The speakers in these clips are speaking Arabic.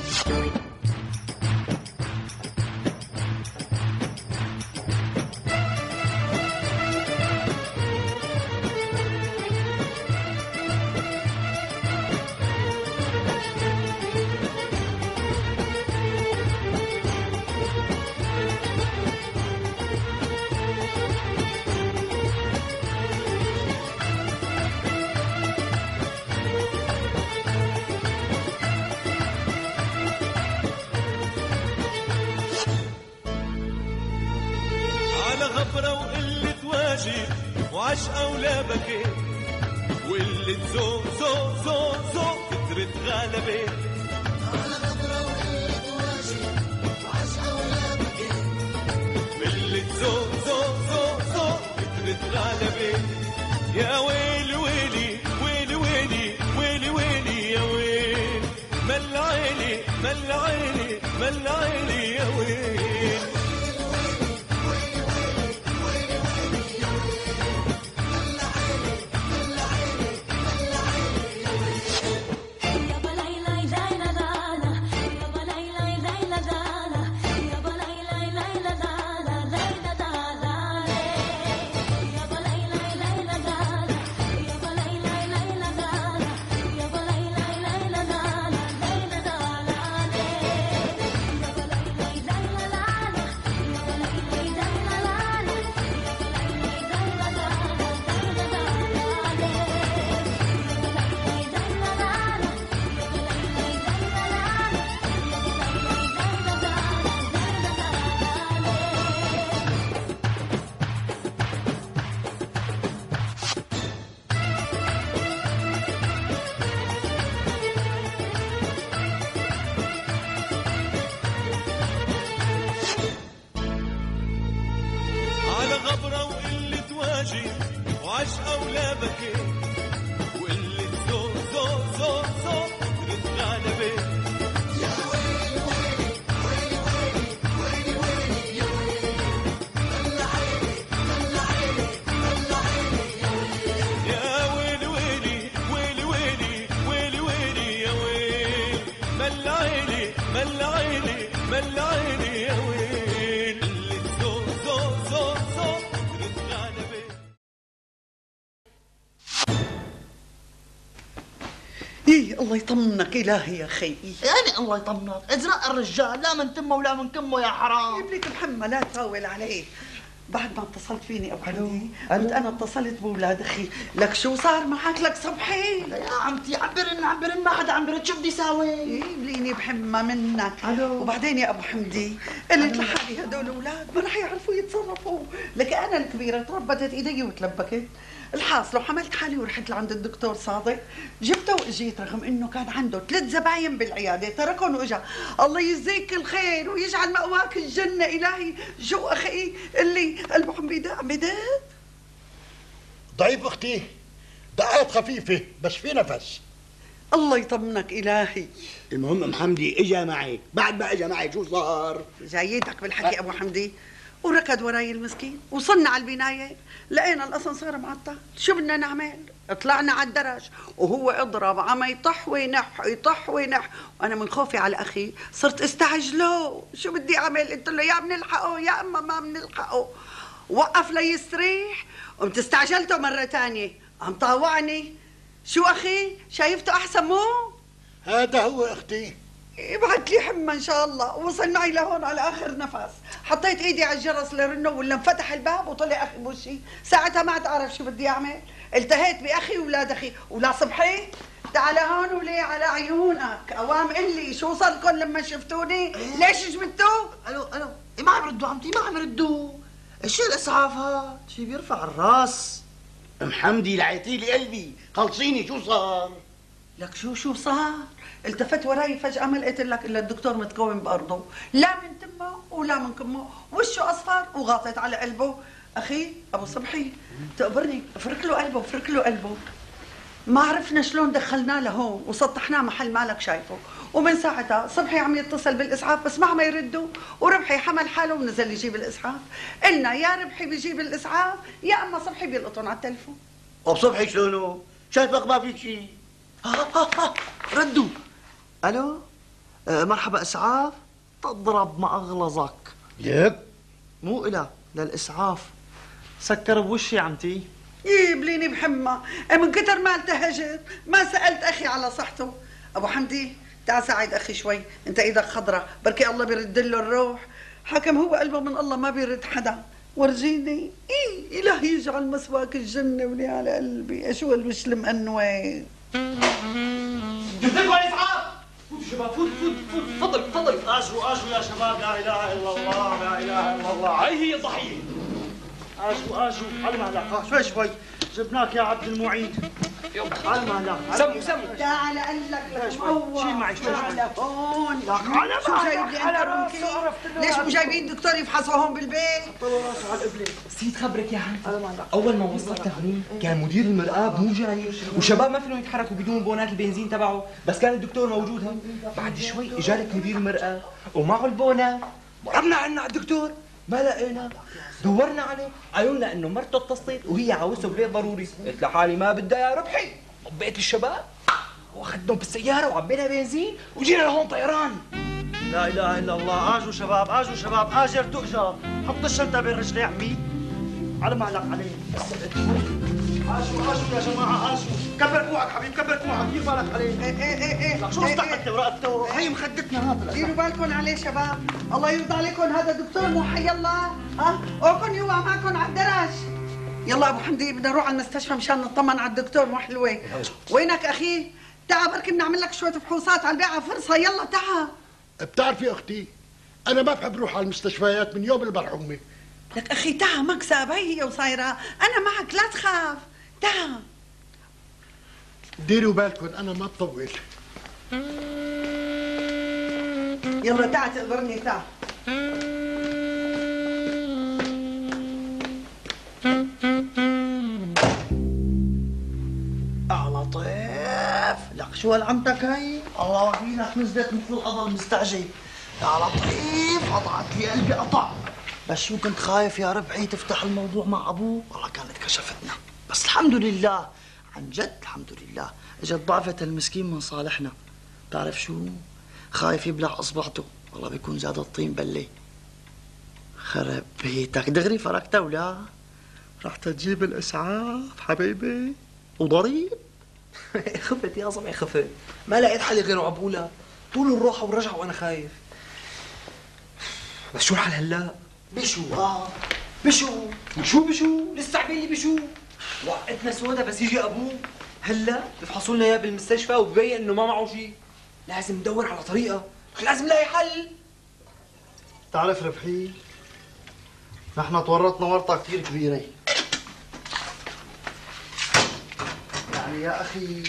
غفرة وقلة واجب وعشقة ولا بكيت وقلة ذوق ذوق ذوق ذوق كترت غلبة. على غفرة وقلة واجب وعشقة ولا بكيت وقلة ذوق ذوق ذوق ذوق كترت غلبة. يا ويلي ويلي ويلي ويلي ويلي ويلي يا ويل مل عيني مل عيني مل عيني يا ويل. غبرة وقلة واجب وعشقة ولا بكيت وقلة ذوق ذوق ذوق ذوق كترت غلبة. يا ويلي ويلي ويلي ويلي ويلي يا ويلي مل عيني مل عيني مل عيني يا ويلي. يا ويلي ويلي ويلي ويلي ويلي ويلي يا ويل مل عيني مل عيني مل عيني يا ويل. إيه الله يطمنك إلهي يا أخي. يعني الله يطمنك، ازرق الرجال لا من تمه ولا من كمه يا حرام. ابنك محمد لا تطول عليه. بعد ما اتصلت فيني أبو حمدي قلت أنا اتصلت بأولاد أخي، لك شو صار معك لك صبحي؟ يا عمتي عبرن ما حدا عم برد، شو بدي يساوي؟ إيه بليني بحمى منك. ألو. وبعدين يا أبو حمدي قلت لحالي هدول الأولاد ما رح يعرفوا يتصرفوا، لك أنا الكبيرة تربتت إيدي وتلبكت. الحاصل حملت حالي ورحت لعند الدكتور صادق، جبته واجيت رغم انه كان عنده 3 زباين بالعياده، تركهم واجا. الله يجزيك الخير ويجعل مأواك الجنه الهي. شو اخي اللي قلبه عم بدق ضعيف اختي، دقات خفيفه بس في نفس. الله يطمنك الهي. المهم محمدي اجا معي، بعد ما اجا معي شو صار؟ جايتك بالحكي ابو حمدي، وركض وراي المسكين، وصلنا على البنايه لقينا الاسانسير معطل. شو بدنا نعمل؟ طلعنا على الدرج وهو اضرب عم يطح وينح يطح وينح، وانا من خوفي على اخي صرت استعجله. شو بدي اعمل؟ قلت له يا بنلحقه يا اما ما بنلحقه. وقف ليستريح، قمت استعجلته مره ثانيه عم طاوعني. شو اخي شايفته احسن مو؟ هذا هو اختي. ابعت لي حمى ان شاء الله. وصل معي لهون على اخر نفس، حطيت ايدي على الجرس لرنه ولا انفتح الباب وطلع اخي بوشي. ساعتها ما تعرف شو بدي اعمل، التهيت باخي واولاد اخي. ولا صبحي تعال هون ولي على عيونك اوام قل لي شو صاركم لما شفتوني؟ ليش جبتوا؟ الو إيه ما عم يردوا عمتي، ما عم يردوا. ايش الاسعاف هاد؟ شي بيرفع الراس. محمدي لعيتي لي قلبي، خلصيني شو صار؟ لك شو صار؟ التفت وراي فجأة ما لقيت لك الا الدكتور متكوم بأرضه، لا من تمه ولا من كمه، وشه أصفر وغاطت على قلبه. أخي أبو صبحي تقبرني، افرك له قلبه. ما عرفنا شلون دخلناه لهون وسطحناه محل مالك شايفه، ومن ساعتها صبحي عم يتصل بالإسعاف بس ما عم يردوا، وربحي حمل حاله ونزل يجيب الإسعاف. قلنا يا ربحي بيجيب الإسعاف يا أما صبحي بيلقطهم على التلفون. وبصبحي شلونه؟ شايفك ما فيك شيء. ردوا. الو مرحبا اسعاف. تضرب ما اغلظك. لك مو إلى للاسعاف. سكر بوشي عمتي. يبليني بحمى، من كتر ما التهجت ما سألت أخي على صحته. أبو حمدي تعال ساعد أخي شوي، أنت إيدك خضرة، بركي الله بيرد له الروح. حكم هو قلبه من الله ما بيرد حدا. ورجيني إلهي يجعل مسواك الجنة ولي على قلبي، أشو الوش المقنوي. جبت لكم الاسعاف. فوت شباب، فوت فوت فوت، تفضل تفضل. اجوا اجوا يا شباب، لا اله الا الله لا اله الا الله. هي هي الضحيه. اجوا اجوا على مهلك. شوي شوي جبناك يا عبد المعيد. على مهلك. سموا سموا. تعال أقول لك شوي شيل معي شوي شوي. تعال هون. على شو مهلك. جايب لي على أنت راسي رمكي؟ عرفت إنه ليش مو عبد- جايبين دكتور يفحصوا هون بالبيت؟ طلع راسه على القبله. نسيت خبرك يا عم، على مهلك. اول ما وصلت هوني كان مدير المرآب مو جاي، وشباب ما فيهم يتحركوا بدون بونات البنزين تبعه، بس كان الدكتور موجود هون. بعد شوي اجالك مدير المرآب ومعه البونات، ضربنا عنا على الدكتور ما لقينا، دورنا عليه قالوا لنا انه مرته اتصلت وهي عاوزته ببيت ضروري. قلت لحالي ما بدها يا ربحي، طبيت الشباب واخذتهم بالسياره وعبينا بنزين وجينا لهون طيران. لا اله الا الله. اجوا شباب اجوا شباب، اجر تؤجر. حط الشنطه بين رجلي عمي. على مهلك عليه. اجوا اجوا يا جماعه اجوا. كبر كوعك حبيب، كبر كوعك، دير بالك عليه. إيه شو استحقت ورقته؟ هي مخدتنا هذا. ديروا بالكم عليه شباب، الله يرضى عليكم، هذا دكتور مو حي الله. ها اوكن يوقع معكم على الدرج. يلا ابو حمدي بدنا نروح على المستشفى مشان نطمن على الدكتور مو حلوه. وينك اخي؟ تعال بركي بنعمل لك شويه فحوصات على البيعه فرصه، يلا تعال. بتعرفي اختي انا ما بحب اروح على المستشفيات من يوم المرحومه. لك اخي تعال مكسب، هي وصايره، انا معك لا تخاف، تعال. ديروا بالكم انا ما بطول. يلا تعال تقبرني تعال. لطيف. لك شو هالعمتك هي؟ الله وكيلك نزلت مثل القضا المستعجل. يا لطيف قطعت لي قلبي قطع. بس شو كنت خايف يا ربعي تفتح الموضوع مع ابوك، والله كانت كشفتنا. بس الحمد لله، عن جد الحمد لله، اجت ضعفت المسكين من صالحنا. بتعرف شو؟ خايف يبلع اصبعته، والله بيكون زاد الطين بلي. خرب بيتك، دغري فركته ولا؟ رحت تجيب الاسعاف حبيبي وضريب. خفت يا صبعي خفت، ما لقيت حل غيره عبولة، طول الروحة والرجعة وانا خايف. بس شو الحل هلا؟ بشو بشو بشو لسه عبالي بشو. وقتنا سودا بس يجي ابوه هلا بفحصوا لنا اياه بالمستشفى وببين انه ما معه شيء. لازم ندور على طريقة، لازم نلاقي حل. تعرف ربحي، نحن تورطنا ورطة كثير كبيرة. يعني يا أخي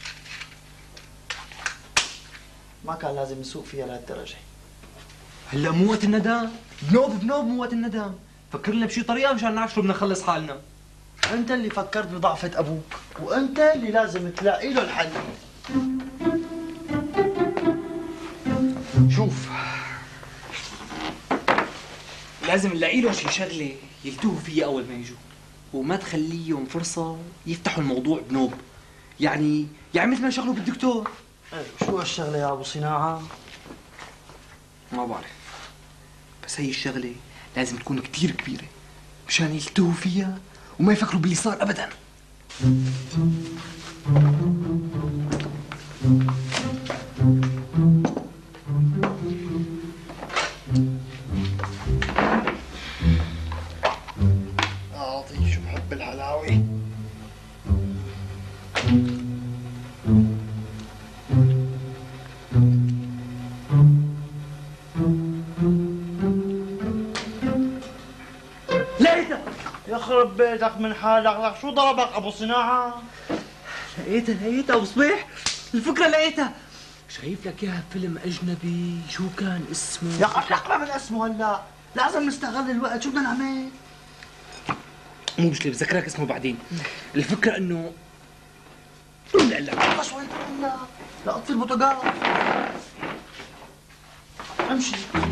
ما كان لازم نسوق فيها لهالدرجة. هلا مو وقت الندم، بنوب مو وقت الندم، فكر لنا بشي طريقة مشان نعرف شو بدنا نخلص حالنا. أنت اللي فكرت بضعفة أبوك، وأنت اللي لازم تلاقي له الحل. شوف، لازم نلاقي له شي شغلة يلتهوا فيها أول ما يجوا، وما تخليهم فرصة يفتحوا الموضوع بنوب. يعني مثل ما انشغلوا بالدكتور. شو هالشغلة يا أبو صناعة؟ ما بعرف، بس هي الشغلة لازم تكون كتير كبيرة مشان يلتهوا فيها وما يفكروا باللي صار أبداً. أعطي شو بحب الحلاوة. لقيتها. يخرب بيتك من حالك، لك شو ضربك ابو صناعه؟ لقيتها أبو صبيح، الفكرة لقيتها. شايف لك إياها بفيلم أجنبي، شو كان اسمه؟ يا اخي اقرا من اسمه هلا، لازم نستغل الوقت، شو بدنا نعمل؟ مو مشكلة بذكرك اسمه بعدين. الفكرة إنه لا يلا شوي هلا، لا اطفي البوتاجاز. امشي.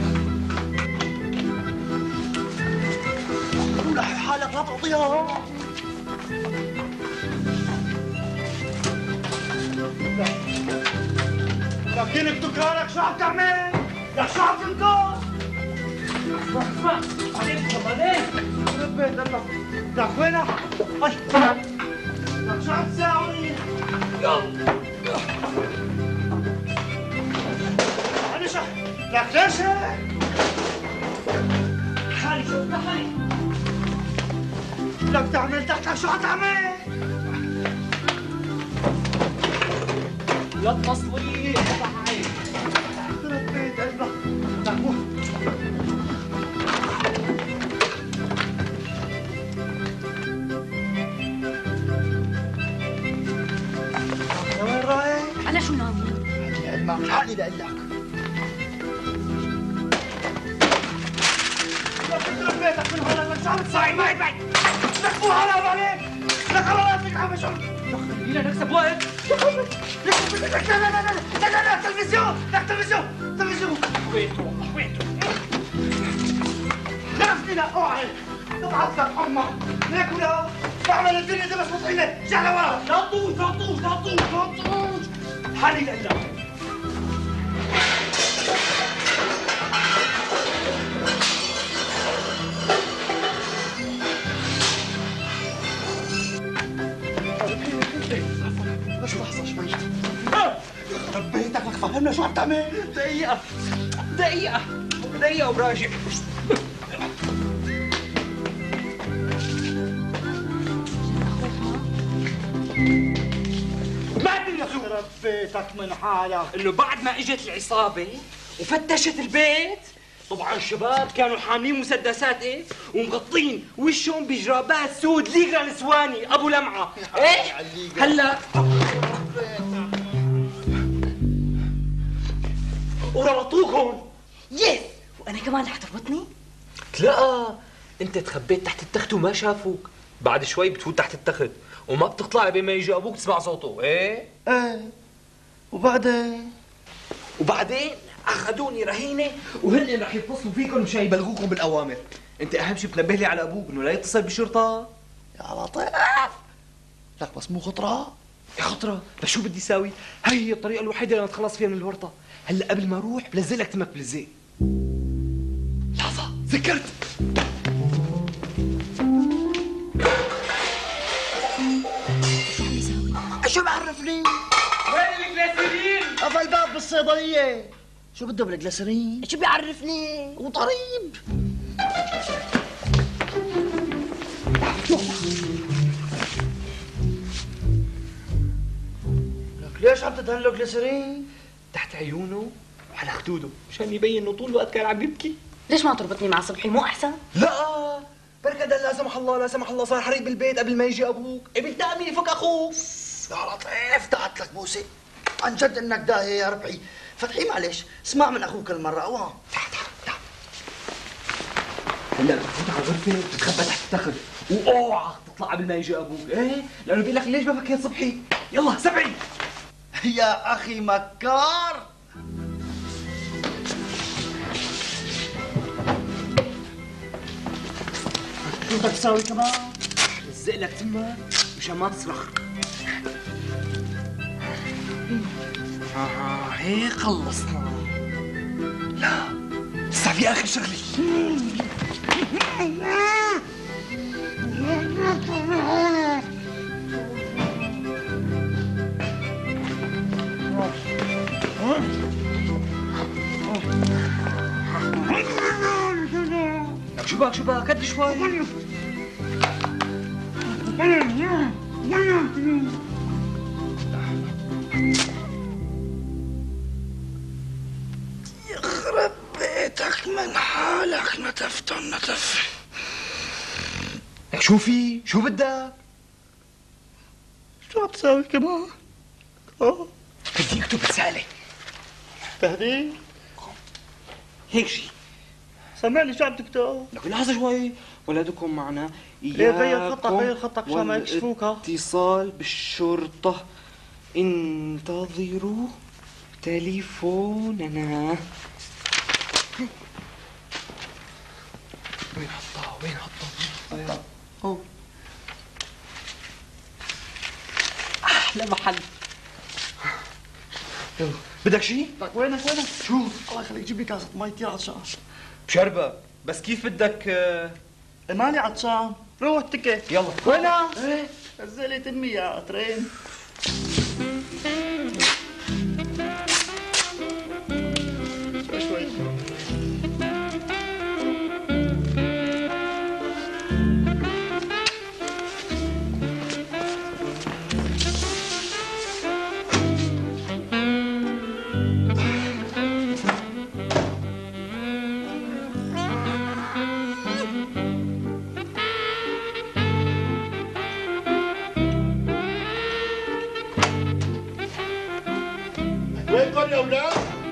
ولحي حالك لا تعطيها. لكنك دكانك شو عم تعمل؟ لك شو عم تنقص؟ اسمع بعدين بعدين بيت الله لك وينك؟ لك شو عم تساوي؟ معلش لك ليش هيك؟ حالي شوف حالي لك تعمل تحت لك شو عم تعمل؟ لا تصوير يخرب بيت قلبك لك مو وين رايح؟ على شو ناوي؟ علمك حالي لقلك لك يخرب بيتك من هلا لك شو عم تساعي معي بعد؟ لك مو حرام عليك لك على راسك عم شو خلينا نكسب وقت. لا تلفزيون لك تلفزيون وين تروح وين تروح؟ لا فينا اوعي ابعث لك امك ليك ولا بعمل الدنيا دي بس مطحينه جعله ورا لا طوش حالي لله بس لحظه شوي يخرب بيتك لك فهمنا شو عم تعمل دقيقة وراجع. يخرب بيتك من حالك انه بعد ما اجت العصابة وفتشت البيت، طبعا الشباب كانوا حاملين مسدسات ومغطين وشهم بجرابات سود ليغرا نسواني ابو لمعة هلا وربطوكم. يس، وانا كمان رح تربطني؟ لا انت تخبيت تحت التخت وما شافوك، بعد شوي بتفوت تحت التخت وما بتطلع بما يجي ابوك تسمع صوته. ايه وبعدين اخذوني رهينه وهن رح يتصلوا فيكم مشان يبلغوكم بالاوامر. انت اهم شيء بتنبه لي على ابوك انه لا يتصل بالشرطه. يا لطيف لك بس مو خطره يا خطره بس شو بدي اساوي؟ هي الطريقه الوحيده اللي نتخلص فيها من الورطه. هلا قبل ما اروح بلزق لك تمك بالزق. لحظه ذكرت. شو بعرفني؟ وين الجلاسرين؟ قفل الباب بالصيدليه شو بده بالجلاسرين؟ شو بيعرفني؟ وطريب لك ليش عم تدهن له جلاسرين؟ تحت عيونه وعلى خدوده مشان يبين انه طول الوقت كان عم يبكي. ليش ما تربطني مع صبحي؟ مو احسن؟ لا بركة لا سمح الله لا سمح الله صار حريق بالبيت قبل ما يجي ابوك، قبل تأمين يفك اخوك. يا لطيف دعت لك بوسه عن جد انك داهيه يا ربعي. فتحي معلش اسمع من اخوك المره اوام. تعال هلا بتفوت على الغرفه وبتتخبى تحت التخت واوعى تطلع قبل ما يجي ابوك. ايه لانه بيقول لك ليش ما فكيت صبحي. يلا سبعي يا اخي مكار شو بدك تساوي كمان؟ لزق لك تمك مشان ما تصرخ. هيك خلصنا. لا لسه في اخر شغله. شو بك قد شوي. يخرب بيتك من حالك نتف. شو في؟ شو بدك؟ شو عم تساوي كمان؟ بدي اكتب رسالة. تهديد؟ هيك شيء. سمعني شو عم تكتب؟ لكن لحظة شوي، ولادكم معنا ليه غير خطك مشان ما يكشفوك. اتصال بالشرطة، انتظروا تليفوننا. وين حطها؟ هو أحلى محل. بدك شيء؟ لك وينك شوف الله يخليك جيب لي كاسة مي كثير عطشان. بشربها، بس كيف بدك ماني عطشان، روح اتكل. يلا. وينها؟ ايه نزلت امي يا قطرين. شوي وينكم يا اولاد؟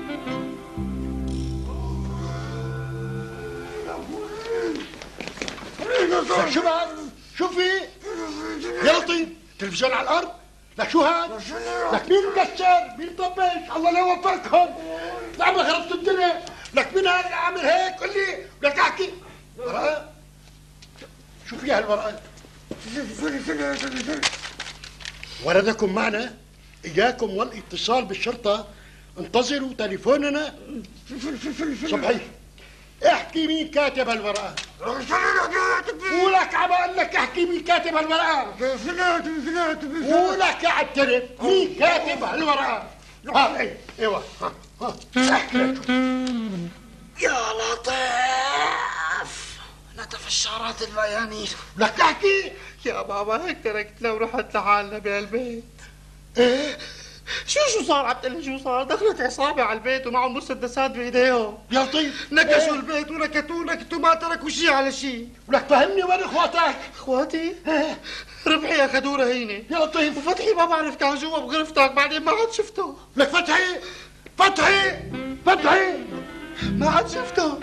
لك شو هاد؟ شو في؟ يا لطيف تلفزيون على الارض؟ لك شو هاد؟ لك مين مكسر؟ مين طبش؟ الله لا يوفقكم. لعم خربت الدنيا. لك مين هذا اللي عامل هيك؟ قل لي بدك احكي. ورقه؟ شو فيها الورقه؟ وردكم معنا؟ إياكم والاتصال بالشرطة. انتظروا تليفوننا. صبحي احكي مين كاتب هالورقة. ولك عم اقول لك احكي مين كاتب هالورقة. ولك اعترف مين كاتب هالورقة. ها ايوه احكي لك. يا لطيف نتف الشعرات الميانين. لك احكي. يا بابا هيك تركتنا ورحت لحالنا بهالبيت. ايه شو صار؟ عم تقلي شو صار؟ دخلت عصابة على البيت ومعهم مسدسات بايديهم. يا لطيف نكشوا البيت ونكتوا ما تركوا شيء على شيء. ولك فهمني وين اخواتك. اخواتي؟ ايه ربحي اخذوه رهينة. يا لطيف وفتحي ما بعرف كان جوا بغرفتك بعدين ما عاد شفته. لك فتحي فتحي فتحي ما عاد شفته.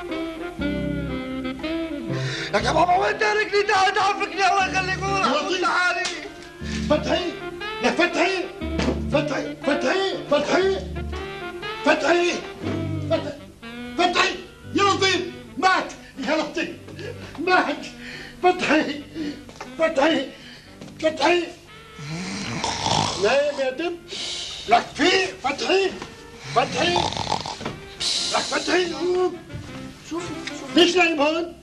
لك يا بابا وين تاركني؟ تعال فكني الله يخليك وروح تعالي. فتحي لك فتحي فتحي فتحي فتحي فتحي فتحي فتحي يا لطيف مات. يا لطيف مات. فتحي فتحي فتحي نايم يا دب. لك في فتحي فتحي لك فتحي شوف ليش نايم هون؟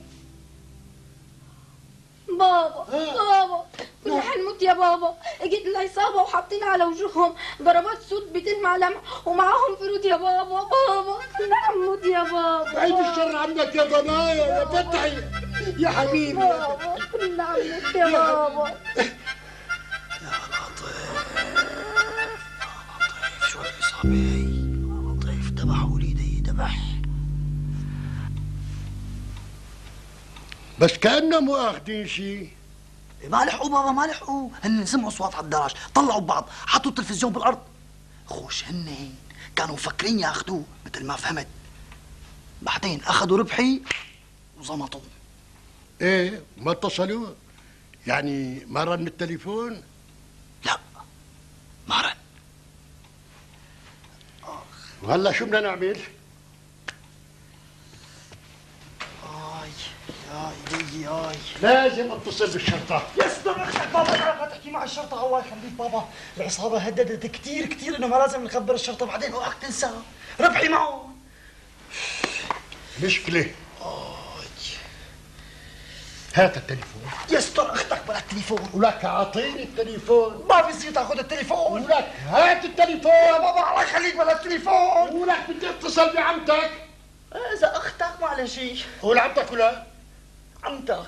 بابا كنا حنموت يا بابا. اجت العصابة وحاطين على وجوههم ضربات سود بتلمع لمع ومعاهم فروت يا بابا. كنا حنموت يا بابا. بعيد الشر عنك يا ضنايا يا فتحي يا حبيبي. بابا كنا حنموت يا بابا. يا لطيف شو العصابة هي؟ يا لطيف ذبحوا وليدي ذبح. بس كأنهم مو اخذين شيء. ما لحقوا بابا ما لحقوا. هن سمعوا اصوات على الدرج طلعوا ببعض حطوا التلفزيون بالارض. خوش هن كانوا مفكرين ياخذوه مثل ما فهمت. بعدين اخذوا ربحي وزمطوا. ايه ما اتصلوا؟ يعني ما رن التليفون؟ لا ما رن. وهلا شو بدنا نعمل؟ يا إلهي ياي لازم اتصل بالشرطة. يسلم اختك بابا. لا تحكي مع الشرطة الله يخليك بابا. العصابة هددت كثير انه ما لازم نخبر الشرطة بعدين اوعك تنسى ربحي معه. مشكلة. هات التليفون. يستر اختك بلا التليفون. ولك اعطيني التليفون. ما في زي تاخذ التليفون. ولك هات التليفون. يا بابا الله يخليك بلا التليفون. ولك بدي اتصل بعمتك. اذا اختك ما على شيء. هو لعمتك ولا؟ عمتك.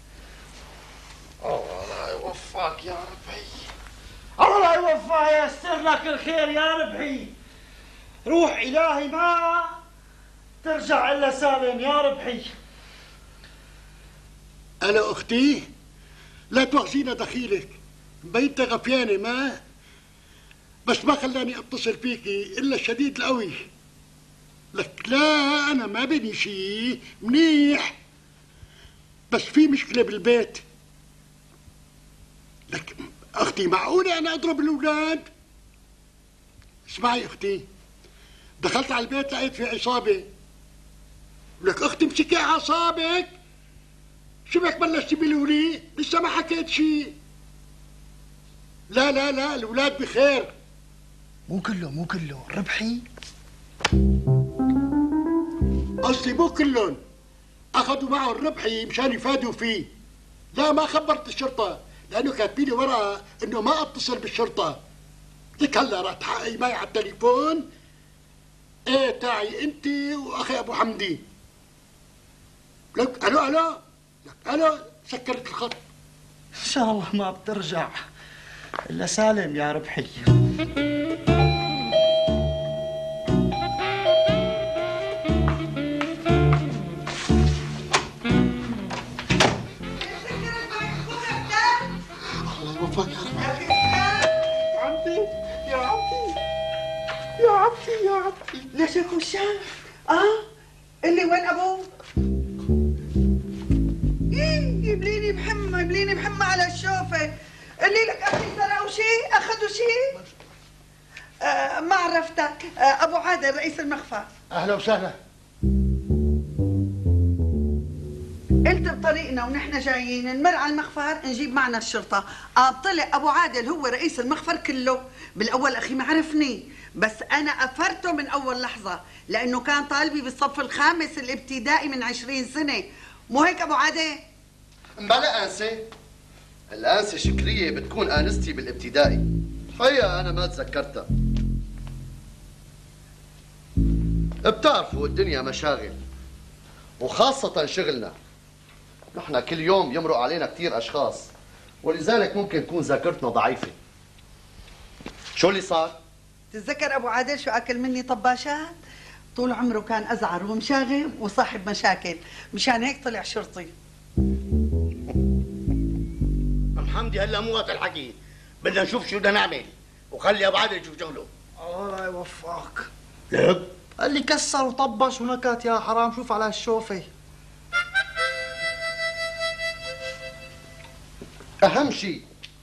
الله يوفقك يا ربحي. الله يوفقك ييسر لك الخير يا ربحي. روح الهي ما ترجع الا سالم يا ربحي. انا اختي لا تواخذينا دخيلك. مبينتها غفيانة ما بس ما خلاني اتصل فيكي الا الشديد القوي. لك لا انا ما بني شيء منيح بس في مشكلة بالبيت. لك اختي معقولة انا اضرب الاولاد؟ اسمعي اختي دخلت على البيت لقيت في عصابة. لك اختي امسكي اعصابك. شو بك بلشتي بالولي؟ لسه ما حكيت شيء. لا لا لا الاولاد بخير. مو كله ربحي. قصدي مو كلهم، اخذوا معه الربحي مشان يفادوا فيه. لا ما خبرت الشرطة لانه كاتبين لي ورقة انه ما اتصل بالشرطة. لك هلا راح تحققي معي على التليفون. ايه تعي انت واخي ابو حمدي. لك الو لك الو سكرت الخط. ان شاء الله ما بترجع الا سالم يا ربحي. الله يوفقك يا رب. عمتي يا عمتي يا عمتي يا عمتي. ليش يا كوشان؟ اللي وين ابوه؟ يبليني بحمى على الشوفة. اللي لك اخي سرقوا شيء؟ اخذوا شيء؟ ما عرفتك. ابو عادل رئيس المخفى. اهلا وسهلا. قلت بطريقنا ونحن جايين نمر على المخفر نجيب معنا الشرطة. طلع ابو عادل هو رئيس المخفر كله. بالاول اخي ما عرفني، بس انا افرته من اول لحظة لانه كان طالبي بالصف الخامس الابتدائي من 20 سنة. مو هيك ابو عادل؟ بلا انسه. الانسه شكريه بتكون انستي بالابتدائي. الحقيقه انا ما تذكرتها. بتعرفوا الدنيا مشاغل وخاصه شغلنا. نحن كل يوم يمرق علينا كثير اشخاص ولذلك ممكن تكون ذاكرتنا ضعيفه. شو اللي صار؟ تتذكر ابو عادل شو اكل مني طباشات؟ طول عمره كان ازعر ومشاغب وصاحب مشاكل، مشان هيك طلع شرطي. عم حمدي هلا مو وقت الحكي، بدنا نشوف شو بدنا نعمل وخلي ابو عادل يشوف شغله. الله يوفقك. لك قال لي كسر وطبش ونكت يا حرام. شوف على الشوفة. اهم شيء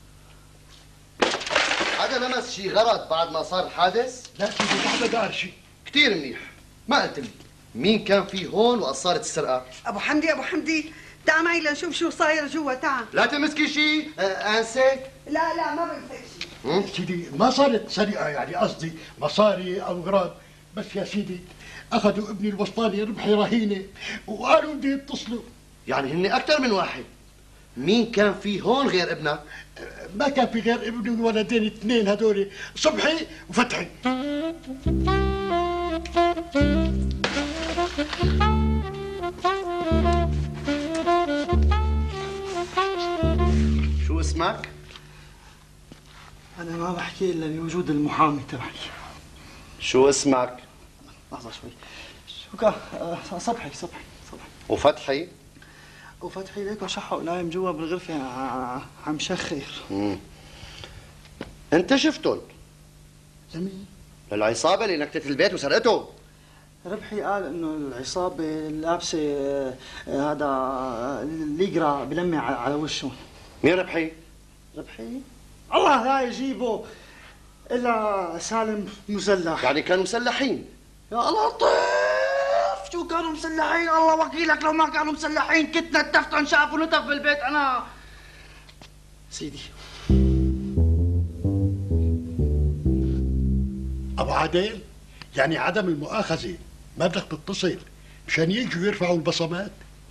حدا لمس شي غلط بعد ما صار الحادث؟ لا سيدي ما حدا دار شيء. كثير منيح. ما قلت لي مين كان في هون وقت صارت السرقه؟ ابو حمدي تعال معي لنشوف شو صاير جوا. تعال. لا تمسكي شيء انسه. لا ما بمسك شيء. سيدي ما صارت سرقة، يعني قصدي مصاري او اغراض، بس يا سيدي اخذوا ابني الوسطاني ربحي رهينه وقالوا بدي يتصلوا. يعني هن اكثر من واحد. مين كان في هون غير ابنك؟ ما كان في غير ابني والولدين اثنين هذول، صبحي وفتحي. شو اسمك؟ انا ما بحكي الا بوجود المحامي تبعي. شو اسمك؟ لحظة شوي. شو كان؟ صبحي. وفتحي؟ وفتحي ليك وشحق نايم جوا بالغرفة عم شخر. انت شفتهم؟ لمين؟ للعصابة اللي نكتت البيت وسرقته. ربحي قال انه العصابة لابسة هذا ليقرا بلمع على وشهم. مين ربحي؟ ربحي؟ الله لا يجيبه الا سالم مسلح. يعني كانوا مسلحين. يا الله لطيف. شو كانوا مسلحين؟ الله وكيلك لو ما كانوا مسلحين كنت نتفتهم شافوا نتف بالبيت انا. سيدي ابو عادل، يعني عدم المؤاخذة ما بدك تتصل مشان يجوا يرفعوا البصمات؟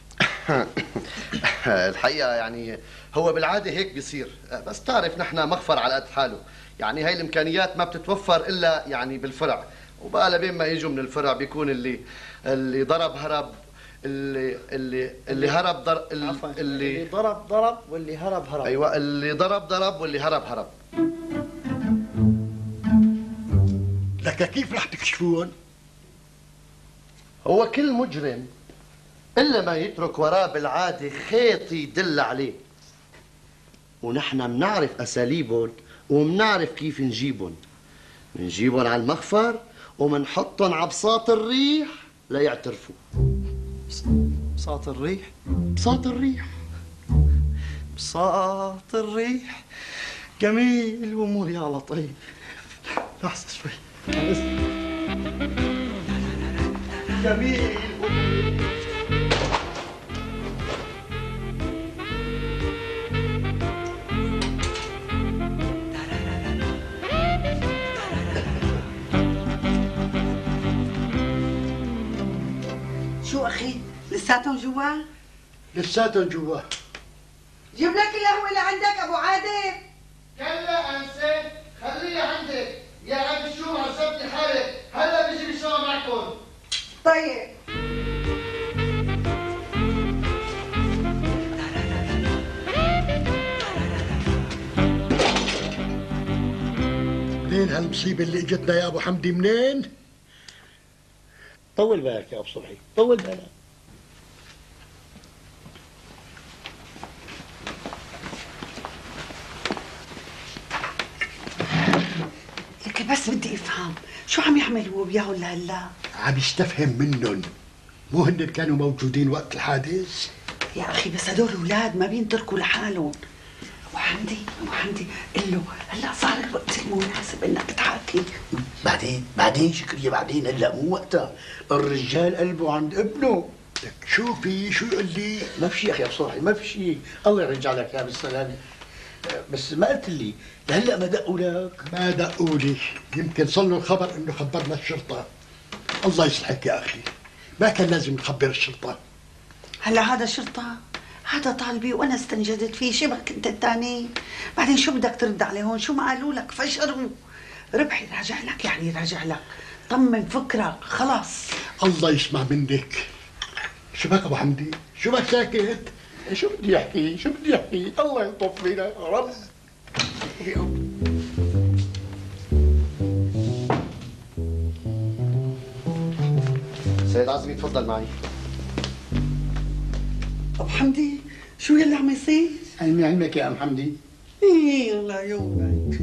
الحقيقة يعني هو بالعادة هيك بيصير، بس تعرف نحن مخفر على قد حاله، يعني هاي الامكانيات ما بتتوفر الا يعني بالفرع، وبقى لبين ما يجوا من الفرع بيكون اللي ضرب هرب، اللي هرب اللي ضرب واللي هرب. ايوه اللي ضرب واللي هرب. لك كيف رح تكشفون؟ هو كل مجرم إلا ما يترك وراه بالعادة خيط يدل عليه، ونحن منعرف أساليبهم ومنعرف كيف نجيبهم على المخفر ومنحطهم على بساط الريح ليعترفوا. بساط الريح؟ بساط الريح جميل ومول يا لطيف. لحظة شوي. جميل اخي لساتهم جوا؟ لساتهم جوا. جيب لك القهوه اللي عندك ابو عادل. كلا انسه خليها عندك يا عم. شو عصبتي حالك؟ هلا بيجي بيشرب معكم. طيب منين هالمصيبة اللي اجتنا يا ابو حمدي منين؟ طول بالك يا ابو صبحي، طول بالك. لك بس بدي افهم شو عم يعمل هو وياهم لهلا؟ عم يستفهم منهم. مو هن كانوا موجودين وقت الحادث؟ يا اخي بس هدول اولاد ما بينتركوا لحالهم. ابو حمدي قل له هلا صار الوقت المناسب انك تحاكي. بعدين شكرية، بعدين هلا مو وقتها. الرجال قلبه عند ابنه. لك شو في؟ شو يقول لي؟ ما في شيء يا اخي ابو صبحي، ما في شيء. الله يرجع لك اياه بالسلامه. بس ما قلت لي لهلا ما دقوا لك؟ ما دقوا لي، يمكن صار له الخبر انه خبرنا الشرطة. الله يصلحك يا اخي، ما كان لازم نخبر الشرطة. هلا هذا شرطة؟ هذا طالبي وانا استنجدت فيه، شبك انت الثاني. بعدين شو بدك ترد عليهم؟ شو ما قالوا لك؟ فشروا. ربحي راجع لك، يعني راجع لك. طمن فكرك خلاص. الله يسمع منك. شو بك ابو حمدي؟ شو بك ساكت؟ شو بدي احكي؟ الله يلطف فينا يا رب. سيد عزمي تفضل معي. ابو حمدي شو يلي عم يصير؟ علمي علمك يا ام حمدي. ايه الله يومك.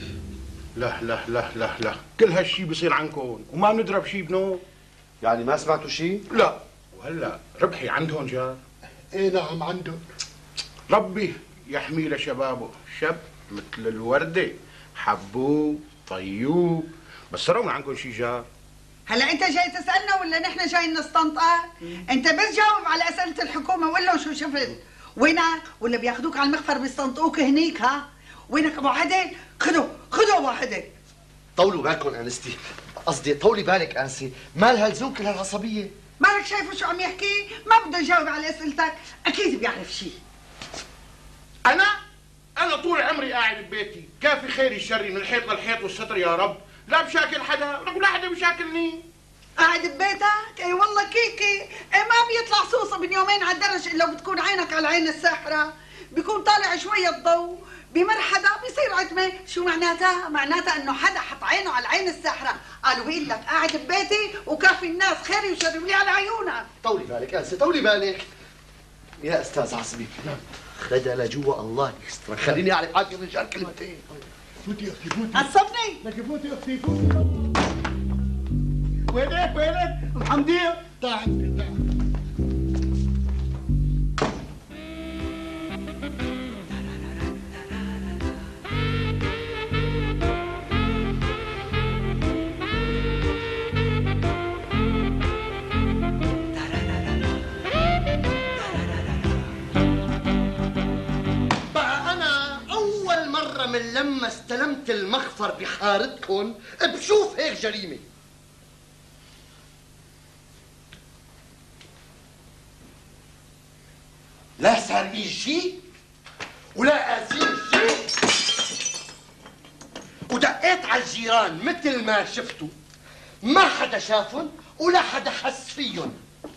لا كل هالشي بصير عنكم وما بنضرب شي بنوم. يعني ما سمعتوا شيء؟ لا. وهلا ربحي عندهم جار؟ ايه نعم عندهم. ربي يحمي لشبابه، شاب مثل الوردة، حبوه طيوه، بس صاروا من عندكم شي جار؟ هلا انت جاي تسالنا ولا نحن جايين نستنطقك؟ انت بس جاوب على اسئله الحكومه. ولا شو شفت؟ وينك؟ ولا بياخذوك على المخفر بيستنطقوك هنيك؟ ها؟ وينك ابو عادل؟ خذوا ابو عادل. طولوا بالكم انستي، قصدي طولي بالك انسي، مال هالزوم كل هالعصبيه؟ مالك شايفه شو عم يحكي؟ ما بده يجاوب على اسئلتك، اكيد بيعرف شيء. أنا طول عمري قاعد ببيتي، كافي خيري شري من الحيط للحيط والستر يا رب، لا بشاكل حدا ولا حدا بشاكلني. قاعد ببيتك؟ اي والله كيكي، اي ما بيطلع صوصه من يومين على الدرج الا وبتكون عينك على عين الساحره، بيكون طالع شويه ضوء، بمر حدا بيصير عتمه، شو معناتها؟ معناتها انه حدا حط عينه على عين الساحره، قالوا بيقول لك قاعد ببيتي وكافي الناس خيري وشري ولي على عيونك. طولي بالك انسي، طولي بالك. يا استاذ عصبي، خدها لجوا الله يستر، خليني اعرف حاجه الرجال كلمتين. فوتي اختي فوتي. عصبني. لك فوتي اختي فوتي. وينك ام حمدي؟ تعال. من لما استلمت المخفر بحارتكم بشوف هيك جريمه. لا سارقين شيء ولا قاسين شيء، ودقيت على الجيران مثل ما شفتوا، ما حدا شافهم ولا حدا حس فيهم.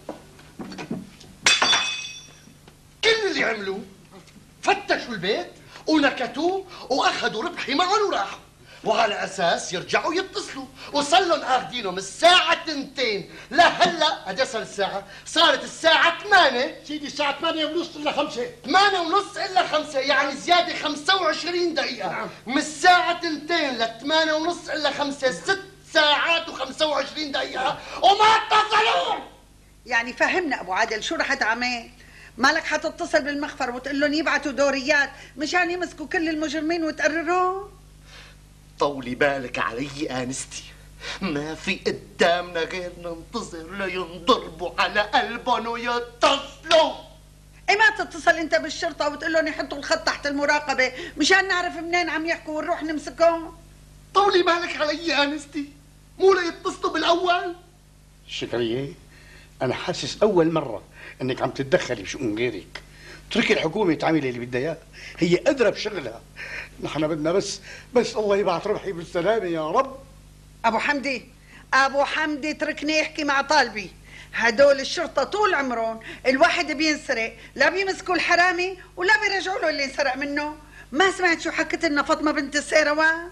كل اللي عملوه فتشوا البيت ونكتوه واخذوا ربحي معهم وراحوا، وعلى اساس يرجعوا يتصلوا، وصلهم اخذينهم الساعة 2 لهلا. قد صار الساعة؟ صارت الساعة 8 سيدي، الساعة 8:30 إلا 5. 8:30 إلا 5، يعني زيادة 25 دقيقة. نعم. من الساعة 2 ل 8:30 إلا 5، 6 ساعات و25 دقيقة وما اتصلوا. يعني فهمنا ابو عادل شو رح تعمل؟ مالك حتتصل بالمخفر وتقول لهم يبعثوا دوريات مشان يمسكوا كل المجرمين وتقررهم؟ طولي بالك علي انستي، ما في قدامنا غير ننتظر لينضربوا على قلبهم ويتصلوا. ايه ما تتصل انت بالشرطه وتقول لهم يحطوا الخط تحت المراقبه مشان نعرف منين عم يحكوا ونروح نمسكهم؟ طولي بالك علي انستي، مو ليتصلوا بالاول؟ شكرية انا حاسس اول مره انك عم تتدخلي بشؤون غيرك. اتركي الحكومه تعمل اللي بدها اياه، هي ادرى بشغلها. نحن بدنا بس الله يبعث ربحي بالسلامه يا رب. ابو حمدي اتركني احكي مع طالبي. هدول الشرطة طول عمرهم الواحد بينسرق لا بيمسكوا الحرامي ولا بيرجعوا له اللي انسرق منه. ما سمعت شو حكت لنا فاطمة بنت السيروان؟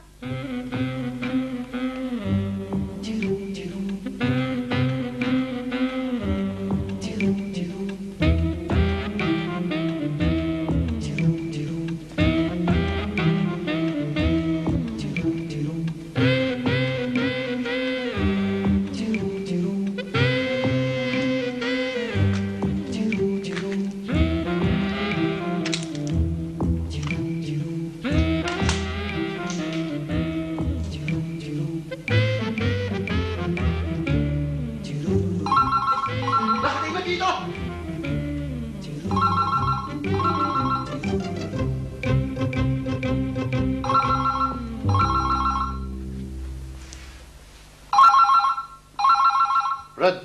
رد.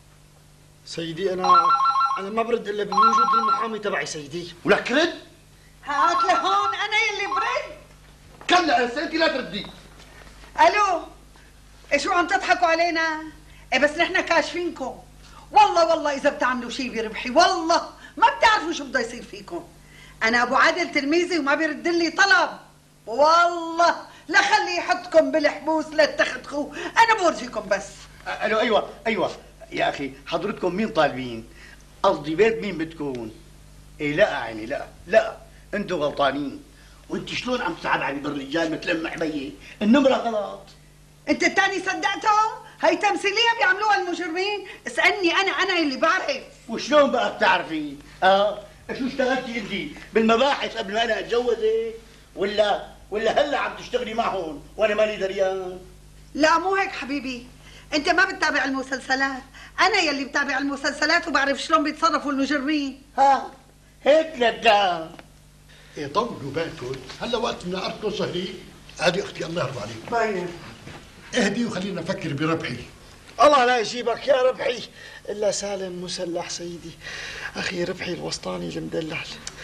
سيدي انا ما برد الا بوجود المحامي تبعي سيدي. ولك رد؟ هات لهون انا يلي برد. كلا هسه انت لا تردي. الو، شو عم تضحكوا علينا؟ ايه بس نحن كاشفينكم. والله اذا بتعملوا شيء بربحي والله ما بتعرفوا شو بده يصير فيكم. انا ابو عادل تلميذي وما بيرد لي طلب. والله لا خلي يحطكم بالحبوس لا تتخذوا، انا بورجيكم بس. الو ايوه يا اخي، حضرتكم مين طالبين؟ قصدي بيت مين بتكون؟ ايه لا عيني لا انتوا غلطانين. وانت شلون عم تصعب بالرجال مثل ام حبيه؟ النمره غلط. انت الثاني صدقتهم؟ هي تمثيليه بيعملوها المجرمين. اسالني انا اللي بعرف. وشلون بقى بتعرفي؟ شو اشتغلتي انت بالمباحث قبل ما انا اتجوزك؟ ولا هلا عم تشتغلي معهم وانا مالي دريان؟ لا مو هيك حبيبي، انت ما بتتابع المسلسلات، انا يلي بتابع المسلسلات وبعرف شلون بيتصرفوا المجرمين. هيك لك. ايه طولوا بالكم، هلا وقت من ارضكم صهري. هذه اختي الله يرضى عليك. طيب اهدي وخلينا نفكر بربحي. الله لا يجيبك يا ربحي الا سالم مسلح سيدي. اخي ربحي الوسطاني المدلل.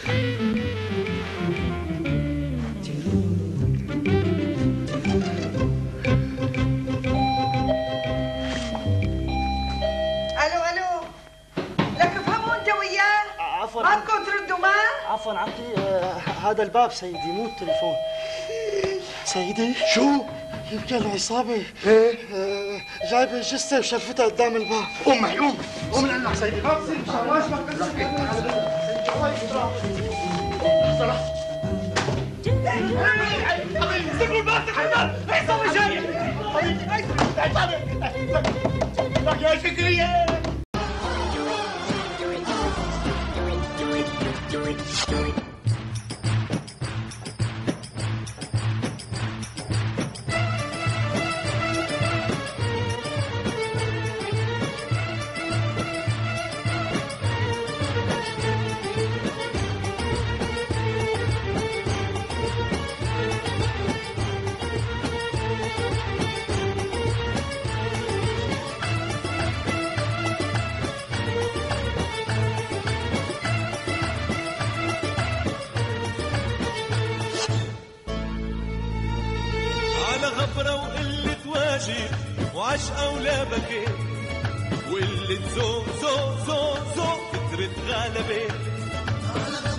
الو لك افهموا انت وياه. عفوا ما بدكم تردوا معه. عفوا عمتي، هذا الباب سيدي مو التليفون. سيدي شو؟ يمكن العصابة جايبة جثة وشلفتها قدام الباب. قوم من عندك سيدي. ما بصير مشان ما اشبك بس الله يسترها. سيبوا الباب تحمل، العصابة جاية. لك يا شكرية. غبرة وقلة واجب وعشقة ولا بكيت وقلة ذوق فترة غلبة.